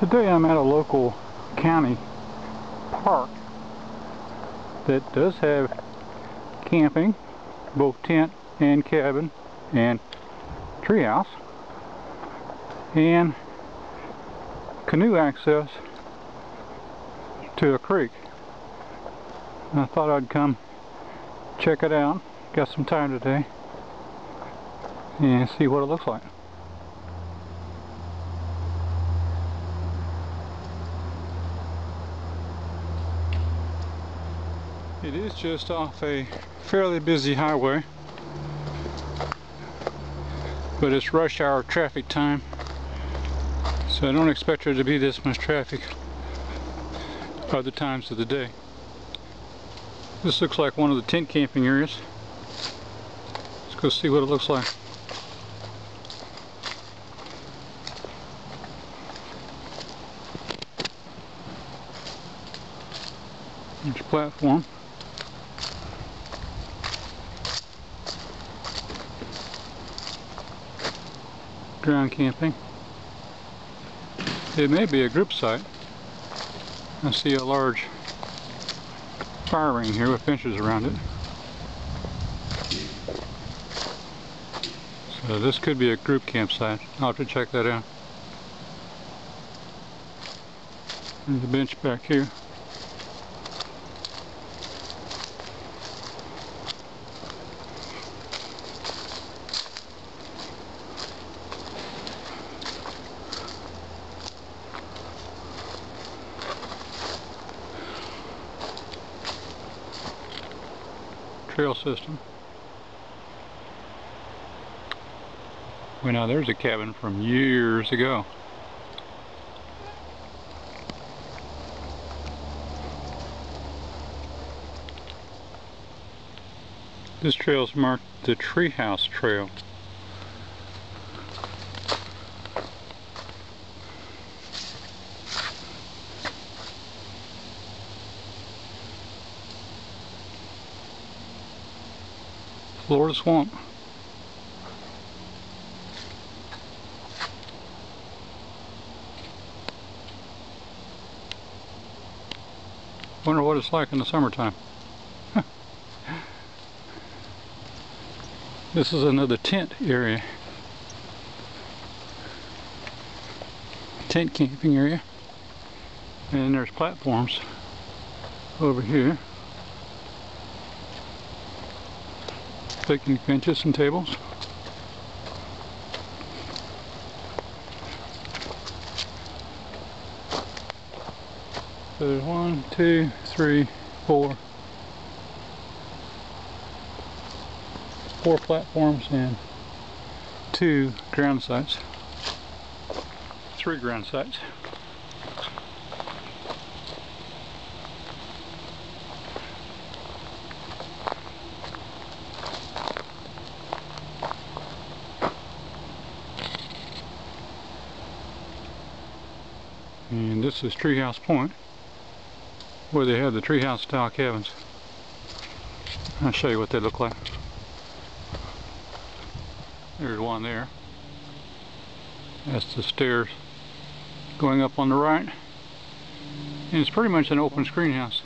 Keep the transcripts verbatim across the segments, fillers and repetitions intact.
Today I'm at a local county park that does have camping, both tent and cabin and treehouse, and canoe access to a creek. I thought I'd come check it out. Got some time today and see what it looks like. It is just off a fairly busy highway, but it's rush hour traffic time, so I don't expect there to be this much traffic other times of the day. This looks like one of the tent camping areas. Let's go see what it looks like. There's a platform. Ground camping. It may be a group site. I see a large fire ring here with benches around it. So this could be a group campsite. I'll have to check that out. There's a bench back here. Trail system. Well, now there's a cabin from years ago. This trail is marked the Treehouse Trail. Florida swamp. Wonder what it's like in the summertime. This is another tent area. Tent camping area. And there's platforms over here. Picnic benches and tables. So there's one, two, three, four, four platforms and two ground sites. Three ground sites. And this is Treehouse Point, where they have the treehouse style cabins. I'll show you what they look like. There's one there. That's the stairs going up on the right. And it's pretty much an open screen house.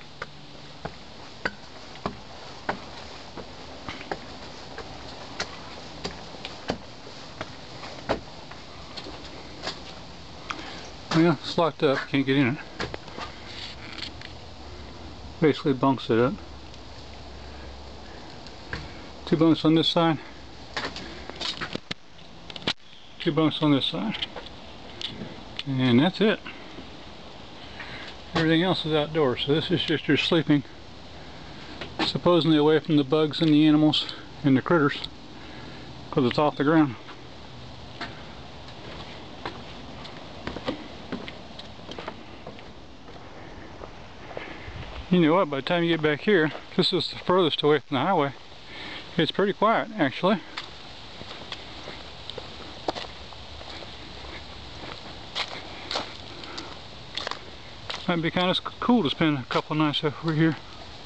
Yeah, it's locked up, can't get in it. Basically bunks it up. Two bunks on this side. Two bunks on this side. And that's it. Everything else is outdoors, so this is just your sleeping. Supposedly away from the bugs and the animals and the critters, because it's off the ground. You know what, by the time you get back here, this is the furthest away from the highway. It's pretty quiet, actually. Might be kind of cool to spend a couple of nights over here.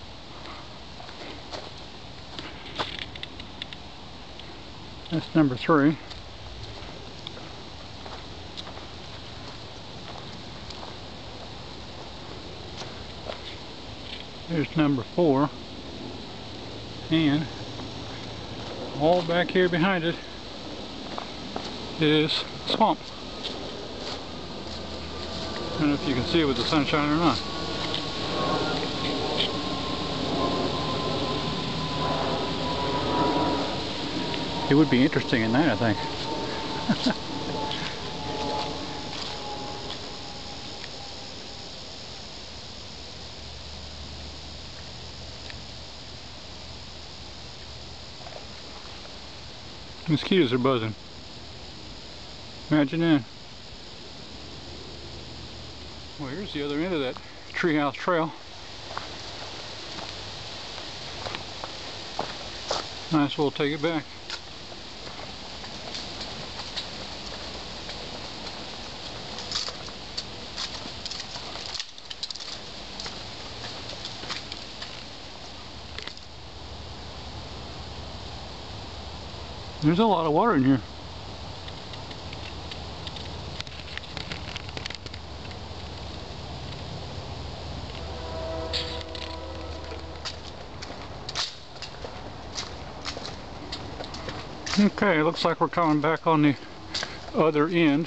That's number three. There's number four. And all back here behind it is swamp. I don't know if you can see it with the sunshine or not. It would be interesting at night, I think. Mosquitoes are buzzing. Imagine that. Well, here's the other end of that treehouse trail. Might as well take it back. There's a lot of water in here. Okay, looks like we're coming back on the other end.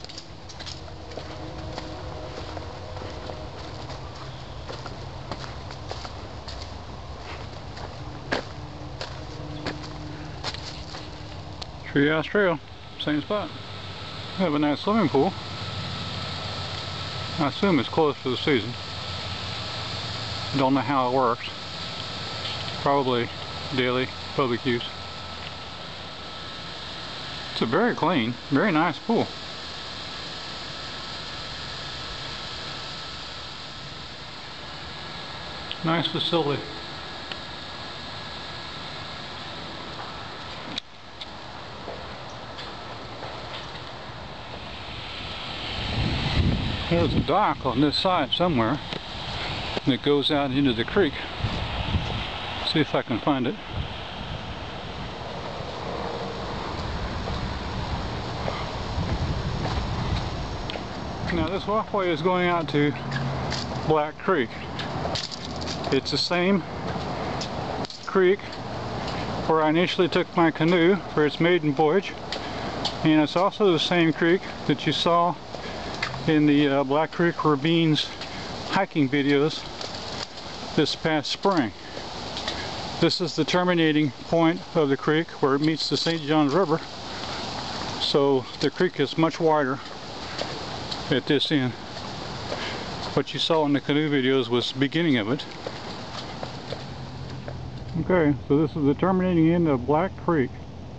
Treehouse Trail, same spot. We have a nice swimming pool. I assume it's closed for the season. Don't know how it works. Probably daily public use. It's a very clean, very nice pool. Nice facility. There's a dock on this side somewhere that goes out into the creek. See if I can find it. Now this walkway is going out to Black Creek. It's the same creek where I initially took my canoe for its maiden voyage, and it's also the same creek that you saw in the uh, Black Creek Ravines hiking videos this past spring. This is the terminating point of the creek where it meets the Saint Johns River, so the creek is much wider at this end. What you saw in the canoe videos was the beginning of it. Okay, so this is the terminating end of Black Creek.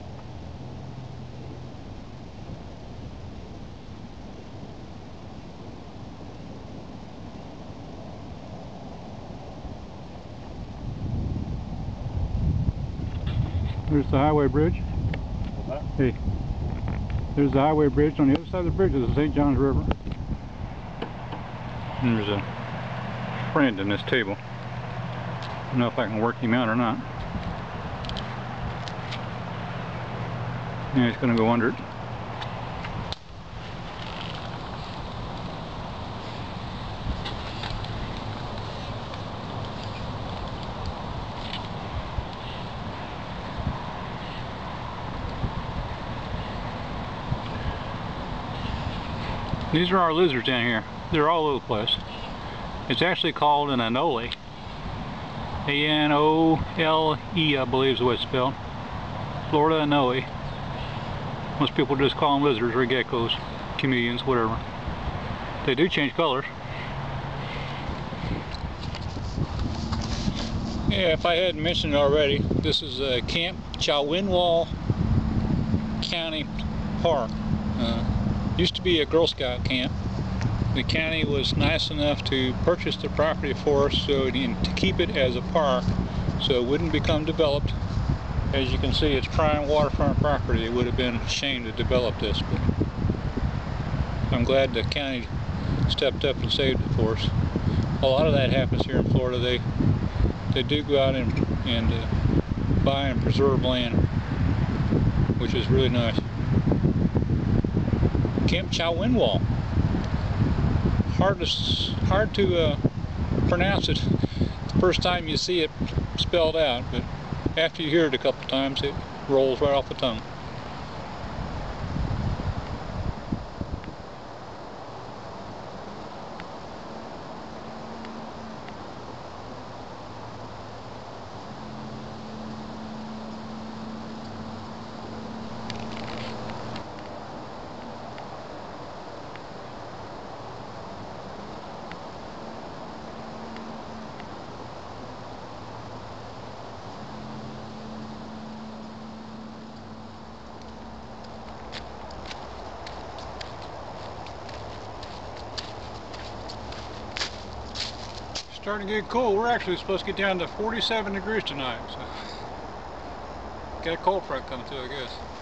There's the highway bridge. What's that? Hey, there's the highway bridge. On the other side of the bridge is the Saint Johns River. And there's a friend in this table. I don't know if I can work him out or not. Yeah, he's going to go under it. These are our lizards down here. They're all over the place. It's actually called an anole. A N O L E, I believe is the way it's spelled. Florida anole. Most people just call them lizards or geckos, chameleons, whatever. They do change colors. Yeah, if I hadn't mentioned it already, this is uh, Camp Chowenwaw County Park. Uh, used to be a Girl Scout camp. The county was nice enough to purchase the property for us so to keep it as a park so it wouldn't become developed. As you can see, it's prime waterfront property. It would have been a shame to develop this, but I'm glad the county stepped up and saved it for us. A lot of that happens here in Florida. They they do go out and, and uh, buy and preserve land, which is really nice. Camp Chowenwaw. Hard to hard to uh, pronounce it. First time you see it spelled out, but after you hear it a couple times, it rolls right off the tongue. Starting to get cold. We're actually supposed to get down to forty-seven degrees tonight, so got a cold front coming through, I guess.